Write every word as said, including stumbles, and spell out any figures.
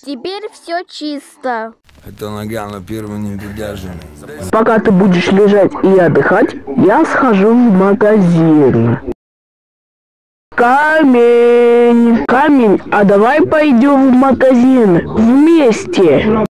Теперь все чисто. Это нога на первом не придержана. Пока ты будешь лежать и отдыхать, я схожу в магазин. Камень! Камень, а давай пойдем в магазин вместе.